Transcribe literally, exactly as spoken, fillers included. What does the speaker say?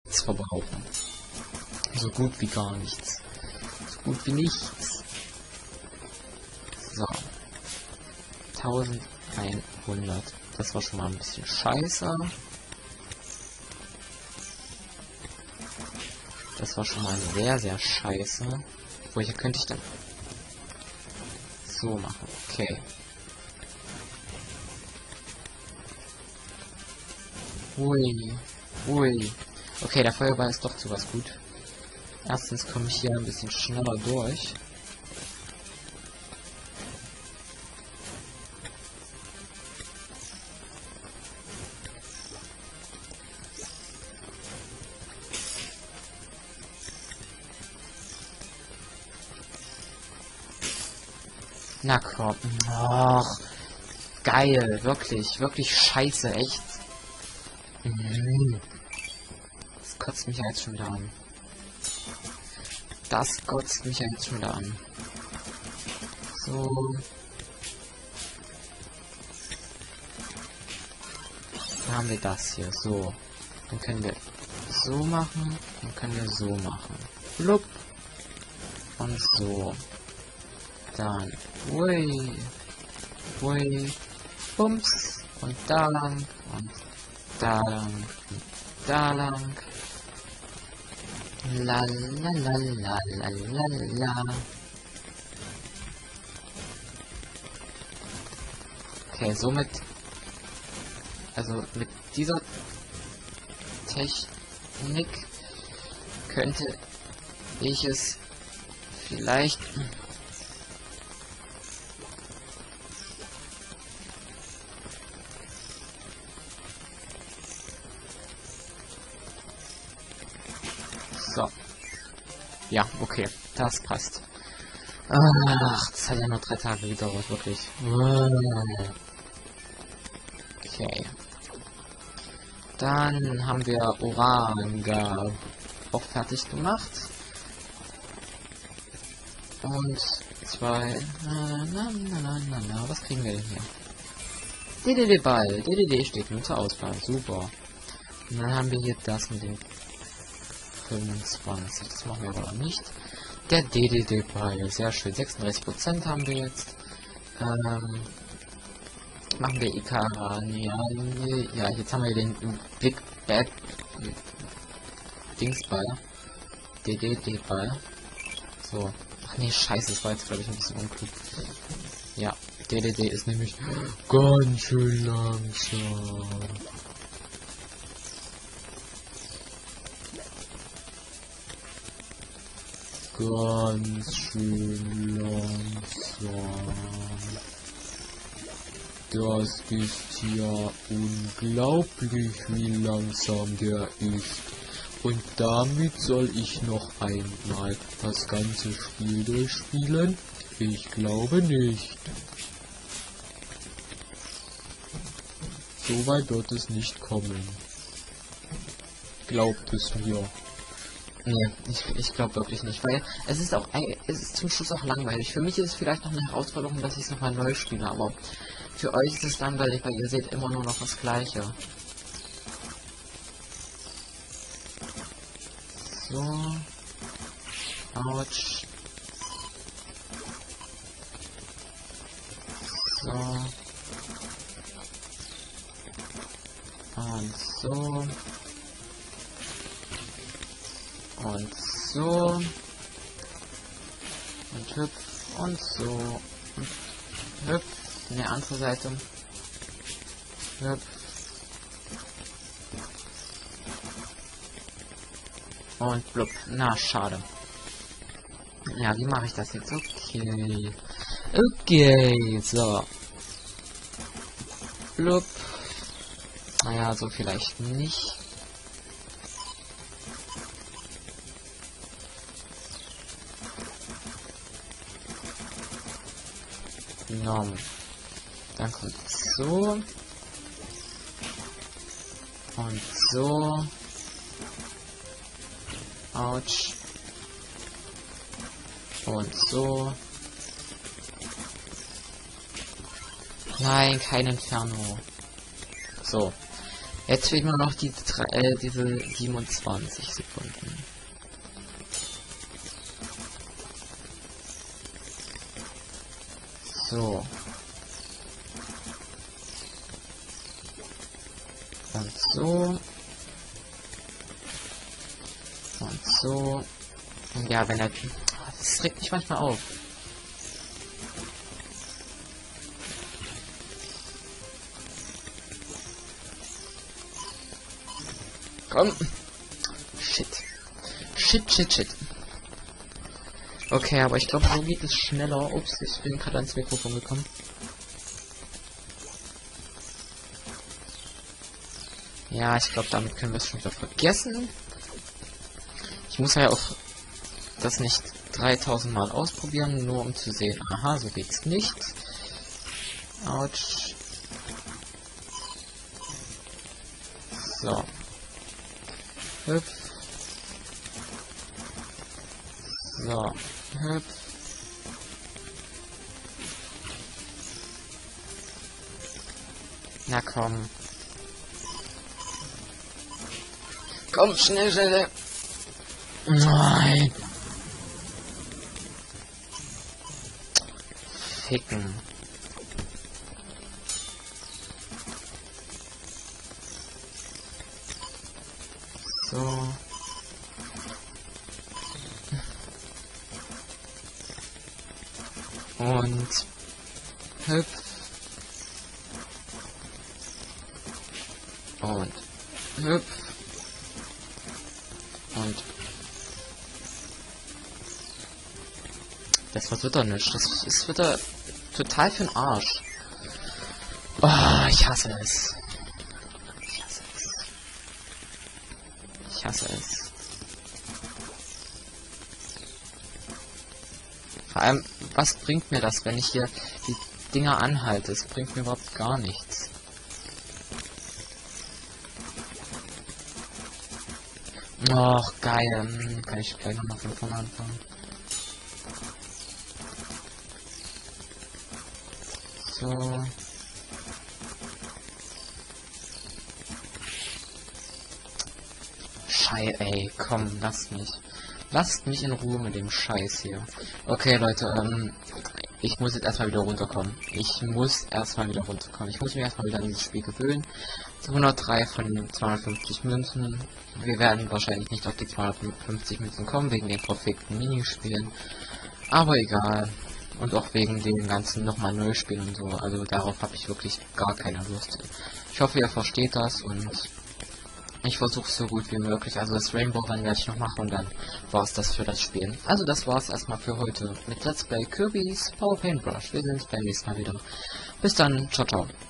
nichts verbrauchen. So gut wie gar nichts. So gut wie nichts. So. eintausendeinhundert. Das war schon mal ein bisschen scheiße. Das war schon mal sehr, sehr scheiße. Wo hier könnte ich dann so machen. Okay. Ui. Ui. Okay, der Feuerball ist doch zu was gut. Erstens komme ich hier ein bisschen schneller durch. Na komm. Och. Geil. Wirklich. Wirklich scheiße. Echt. Das kotzt mich ja jetzt schon wieder an. Das kotzt mich ja jetzt schon wieder an. So. Dann haben wir das hier. So. Dann können wir so machen. Dann können wir so machen. Blub. Und so. Dann. Ui. Ui. Bums. Und da lang. Und da lang. Und da lang. La la la la la la la. Okay, somit. Also mit dieser Technik könnte ich es vielleicht. So. Ja, okay. Das passt. Ach, das hat ja nur drei Tage gedauert, wirklich. Okay. Dann haben wir Oranga auch fertig gemacht. Und zwei. Na, na, na, na, na, na. Was kriegen wir denn hier? D D D-Ball. D D D steht nur zur Auswahl. Super. Und dann haben wir hier das mit dem fünfundzwanzig. Das machen wir aber nicht. Der D D D-Ball. Sehr schön. sechsunddreißig Prozent haben wir jetzt. Ähm, machen wir Ikara. Ja, ja, jetzt haben wir den Big Bad Dingsball. D D D-Ball. So. Ach nee, scheiße, das war jetzt glaube ich ein bisschen unklug. Ja, D D D ist nämlich ganz schön langsam. Ganz schön langsam. Das ist ja unglaublich, wie langsam der ist. Und damit soll ich noch einmal das ganze Spiel durchspielen? Ich glaube nicht. So weit wird es nicht kommen. Glaubt es mir. Nee, ich, ich glaube wirklich nicht, weil es ist auch, es ist zum Schluss auch langweilig. Für mich ist es vielleicht noch eine Herausforderung, dass ich es nochmal neu spiele, aber für euch ist es langweilig, weil ihr seht immer nur noch das Gleiche. So. Autsch. So. Und so. Und so. Und hüpf. Und so. Und hüpf. In der andere Seite. Hüpf. Und blub. Na, schade. Ja, wie mache ich das jetzt? Okay. Okay, so. Blub. Naja, so vielleicht nicht. Norm. Dann kommt so. Und so. Autsch. Und so. Nein, kein Inferno. So. Jetzt fehlen nur noch die drei, äh, diese siebenundzwanzig Sekunden. So. Und so. Und so. Und ja, wenn er... Das regt mich manchmal auf. Komm. Shit. Shit, shit, shit. Okay, aber ich glaube, so geht es schneller. Ups, ich bin gerade ans Mikrofon gekommen. Ja, ich glaube, damit können wir es schon wieder vergessen. Ich muss ja auch das nicht dreitausend Mal ausprobieren, nur um zu sehen, aha, so geht's nicht. Autsch. So. Hüpf. So. Hüpf. Na komm. Komm, schnell, schnell. Nein. Ficken. So. Und hüpf. Und hüpf. Und das wird wieder nicht. Das ist wieder total für den Arsch. Oh, ich hasse es. Ich hasse es. Ich hasse es. Vor allem, was bringt mir das, wenn ich hier die Dinger anhalte? Es bringt mir überhaupt gar nichts. Och, geil. Hm, kann ich gleich nochmal von vorne anfangen. So. Schei, ey, komm, lasst mich. Lasst mich in Ruhe mit dem Scheiß hier. Okay, Leute, ähm, ich muss jetzt erstmal wieder runterkommen. Ich muss erstmal wieder runterkommen. Ich muss mich erstmal wieder an dieses Spiel gewöhnen. hundertdrei von zweihundertfünfzig Münzen. Wir werden wahrscheinlich nicht auf die zweihundertfünfzig Münzen kommen, wegen den verfickten Minispielen. Aber egal. Und auch wegen den ganzen nochmal neu spielen und so. Also darauf habe ich wirklich gar keine Lust. Ich hoffe, ihr versteht das und ich versuche so gut wie möglich. Also das Rainbow Run werde ich noch machen und dann war es das für das Spielen. Also das war es erstmal für heute mit Let's Play Kirby's Power Paintbrush. Wir sehen uns beim nächsten Mal wieder. Bis dann. Ciao, ciao.